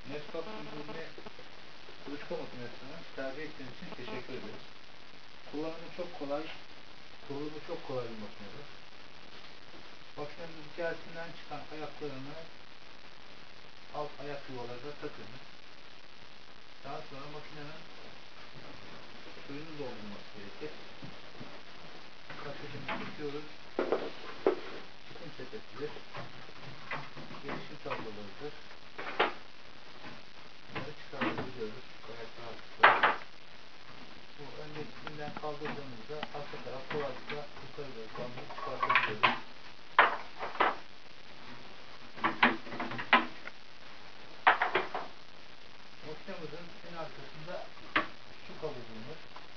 Nescafe ürünü kuluçka makinesini tercih ettiğiniz için teşekkür ederiz. Kullanımı çok kolay, kurulumu çok kolay bir makinedir. Makinenin içerisinden çıkan ayaklarını alt ayak yuvalarına takınız. Daha sonra makinenin suyunu doldurması gerekir. Kaçışını çekiyoruz. Çıkım sepetidir. Gelişim tablolarıdır. Bunları çıkartabiliyoruz. Gayet rahatlıkla. Bu öndekisinden kaldırdığımızda arka taraf kolaylıkla yukarı doğru kaldırıp çıkartabiliyoruz. Makinemizin en arkasında su kabı bulunur.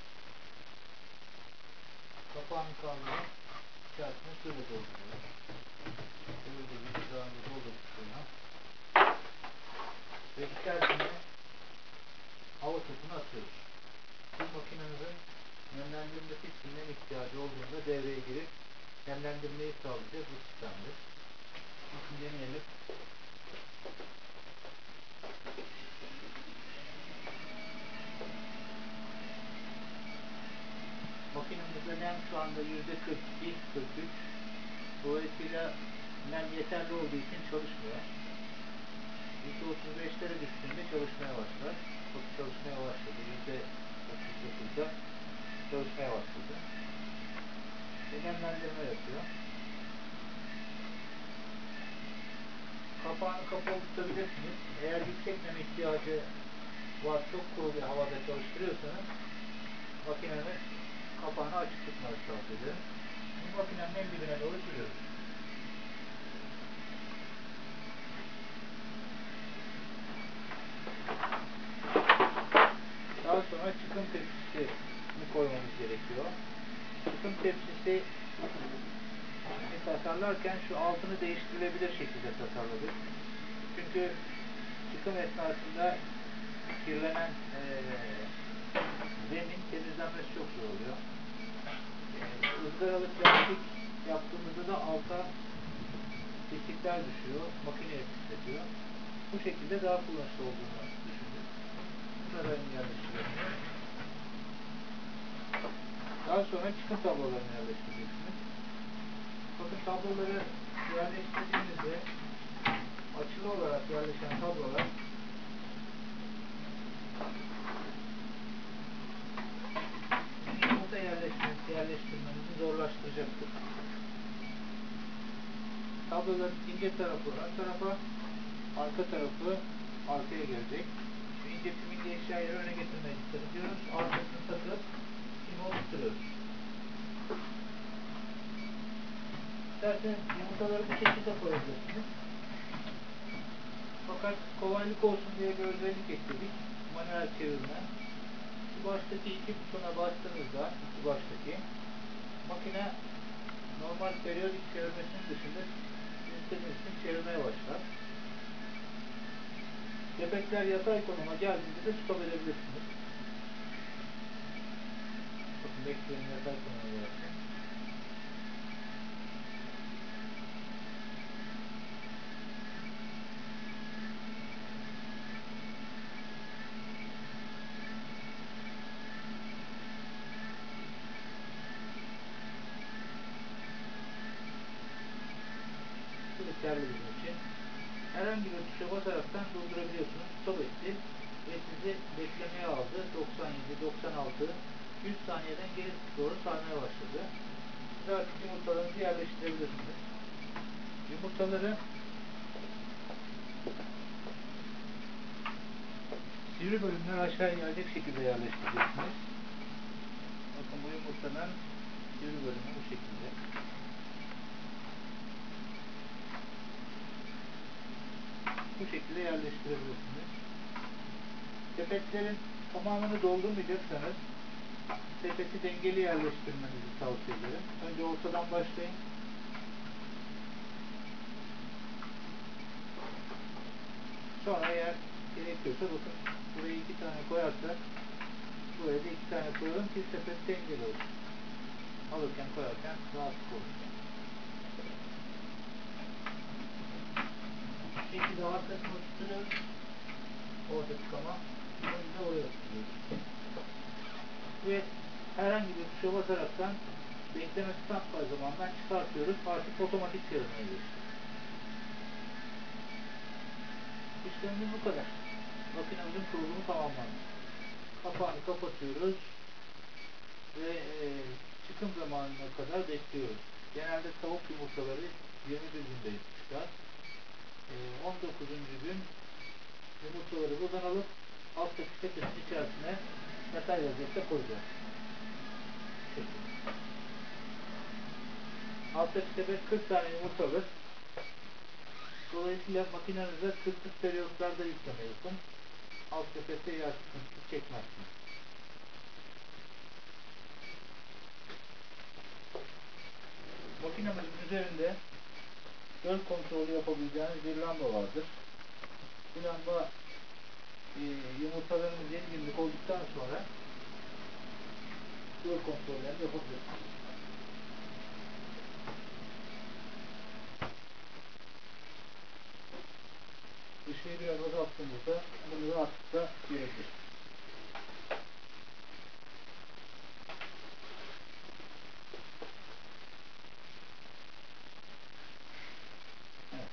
Kapağını kaldırıp içerisine suyla dolduruyoruz. Gördüğünüz gibi daha önce doldurduk suyuna. Ve içerisine hava topunu atıyoruz. Bu makinemizin nemlendirmesi için nem ihtiyacı olduğunda devreye girip nemlendirmeyi sağlayacak bu sistemdir. Bakın deneyelim. Makinemizde nem şu anda %42-43. Dolayısıyla nem yeterli olduğu için çalışmıyor. %35'lere düştüğünde çalışmaya başlar. Bakın çalışmaya başladı. %39'da çalışmaya başladı. Nemlendirme yapıyor. Kapağını kapalı tutabilirsiniz. Eğer yüksek nem ihtiyacı var, çok kuru bir havada çalıştırıyorsanız makinenin kapağını açık tutmanızı tavsiye ederim. Bu makinenin en dibine doğru giriyoruz. Daha sonra çıkım tepsisini koymamız gerekiyor. Çıkım tepsisi tasarlarken şu altını değiştirilebilir şekilde tasarladık. Çünkü çıkım esnasında kirlenen zemin temizlenmesi çok zor oluyor. Izgaralı plastik yaptığımızda da alta pislikler düşüyor, makineye pisletiyor. Bu şekilde daha kullanışlı olduğunu düşündük. Bunları yerleştiriyoruz. Daha sonra çıkım tablolarını yerleştireceksiniz. Bakın tabloları yerleştirdiğinizde açılı olarak yerleşen tablolar yumurta yerleştirmenizi zorlaştıracaktır. Tabloların ince tarafı ön tarafa, arka tarafı arkaya gelecek. Şu ince piminli eşyayı öne getirmeye dikkat ediyoruz. Arkasını takıp pimi oturtuyoruz. İsterseniz yumurtaları bu şekilde koyabilirsiniz. Fakat kolaylık olsun diye bir özellik ekledik. Manuel çevirme. Şu baştaki iki butona bastığınızda, iki baştaki makine normal periyodik çevirmesinin dışında istediğiniz için çevirmeye başlar. Kepekler yatay konuma geldiğinde de stop edebilirsiniz. Bakın bekleyelim yatay konuma gelsin. Bu yeterli bizim için. Herhangi bir tuşa basaraktan durdurabiliyorsunuz. Stop etti ve sizi beklemeye aldı. 97, 96, 100 saniyeden geri doğru saymaya başladı. Siz artık yumurtalarınızı yerleştirebilirsiniz. Yumurtaları sivri bölümler aşağıya gelecek şekilde yerleştireceksiniz. Bakın bu yumurtanın sivri bölümü bu şekilde. Bu şekilde yerleştirebilirsiniz. Sepetlerin tamamını doldurmayacaksanız sepeti dengeli yerleştirmenizi tavsiye ederim. Önce ortadan başlayın. Sonra eğer gerekiyorsa bakın buraya 2 tane koyarsak buraya da 2 tane koyalım ki sepet dengeli olsun. Alırken koyarken rahatlık olsun. Bu şekilde arkasını tutuyoruz. Orta tıkama. Bunu da oraya tutuyoruz. Ve herhangi bir tuşa basaraktan bekleme standby zamandan çıkartıyoruz. Artık otomatik çevirmeye geçiyor. İşlemimiz bu kadar. Makinemizin kurulumu tamamlandı. Kapağını kapatıyoruz ve çıkım zamanına kadar bekliyoruz. Genelde tavuk yumurtaları 21 günde çıkar. 19. gün yumurtaları buradan alıp alttaki sepetin içerisine metal vaziyette koyacağız. Alttaki sepet 40 tane yumurta alır. Dolayısıyla makinenize 40'lık periyotlarda yükleme yapın. Alt sepette yer sıkıntısı çekmezsiniz. Makinemizin üzerinde göl kontrolü yapabileceğiniz bir lamba vardır. Bu lamba yumurtalarınız 7 günlük olduktan sonra göl kontrollerini yapabilirsiniz. Işığı biraz azalttığımızda bunu rahatlıkla görebiliriz. Evet.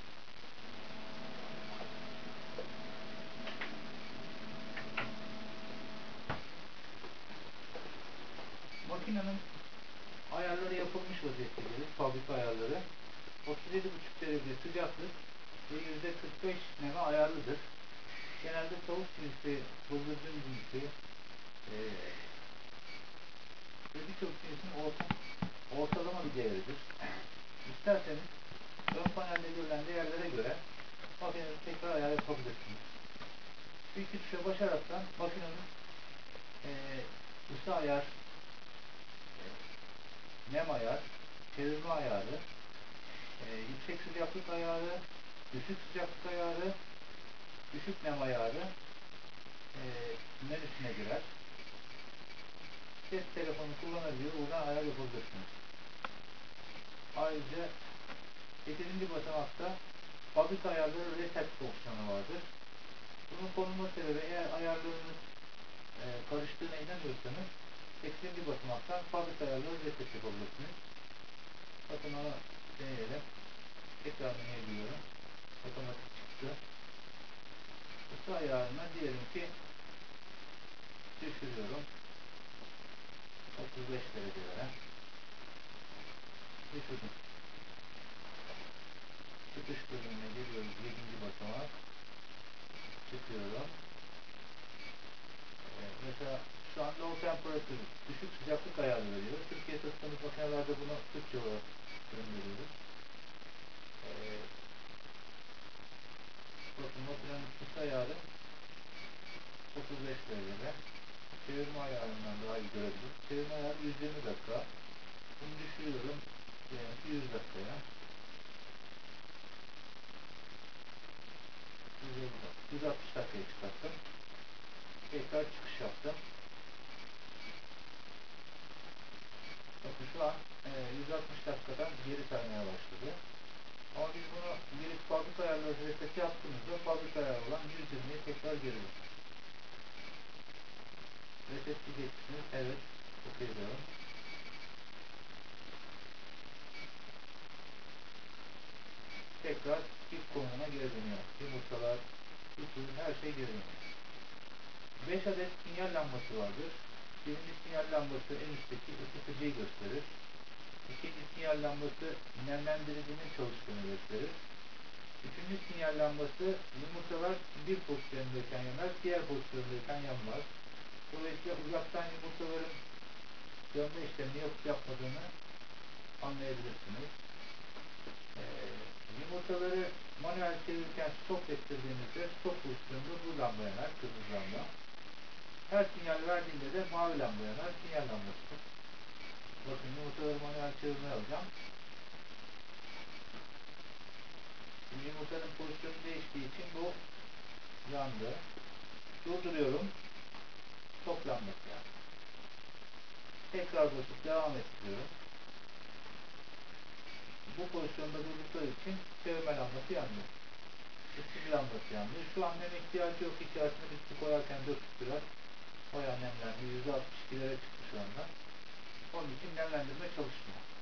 Makinenin ayarları yapılmış vaziyette gelir, fabrika ayarları. 37,5 derece sıcaklık ve %45 neme ayarlıdır. Genelde tavuk cinsi, bıldırcın cinsi ve birçok cinsin ortalama bir değeridir. İsterseniz ön panelde görülen değerlere göre makinenizi tekrar ayar yapabilirsiniz. Bu iki tuşa basaraktan makinenin ısı ayar, nem ayar, çevirme ayarı, yüksek sıcaklık ayarı, düşük sıcaklık ayarı, düşük nem ayarı menüsüne girer. Cep telefonu kullanabilir, buradan ayar yapabilirsiniz. Ayrıca 8. basamakta fabrika ayarları reset fonksiyonu vardır. Bunun konulma sebebi, eğer ayarlarınız karıştığına inanıyorsanız 8. basamaktan fabrika ayarları reset yapabilirsiniz. Bakın onu deneyelim. Tekrar deneyebiliyorum. Otomatik çıktı. Isı ayarına diyelim ki düşürüyorum. 35 derecelere. Düşürdüm. Çıkış bölümüne geliyoruz. 7. basamak. Çıkıyorum. Mesela şu an low temperature, düşük sıcaklık ayarı veriyor. Türkiye sattığımız makinelerde bunu Türkçe olarak gönderiyoruz. Bakın makinenin ısı ayarı 35 derecede. Çevirme ayarından daha iyi görebiliriz. Çevirme ayarı 120 dakika. Bunu düşürüyorum. Diyelim ki 100 dakikaya. 160 dakikaya çıkarttım. Tekrar çıkış yaptım. Bakın şu an 160 dakikadan geri saymaya başladı. Ama biz bunu girip fabrika ayarları reset yaptığımızda fabrika ayarı olan 120'ye tekrar geri dönüyor. Reset diyeceksiniz. Evet. OK diyorum. Tekrar ilk konumuna geri dönüyor. Yumurtalar, bütün her şey geri dönüyor. 5 adet sinyal lambası vardır. Birinci sinyal lambası en üstteki ısıtıcıyı gösterir. İkinci sinyal lambası nemlendiricinin çalıştığını gösterir. Üçüncü sinyal lambası yumurtalar bir pozisyondayken yanar, diğer pozisyondayken yanmaz. Dolayısıyla uzaktan yumurtaların dönme işlemini yapıp yapmadığını anlayabilirsiniz. Yumurtaları manuel çevirirken stop ettirdiğimizde stop pozisyonunda bu lamba yanar, kırmızı lamba. Her sinyal verdiğinde de mavi lamba yanar, sinyal lambasıdır. Bakın yumurtaları manuel çevirmeye alacağım. Şimdi yumurtanın pozisyonu değiştiği için bu yandı. Durduruyorum. Stop lambası yandı. Tekrar basıp devam ettiriyorum. Bu pozisyonda durdukları için çevirme lambası yanmıyor. Isıtıcı lambası yandı. Şu an nem ihtiyacı yok. İçerisine bir su koyarken 400 lira. O nemlendi. %62'lere çıktı şu anda. Onun için nemlendirme çalışmıyor.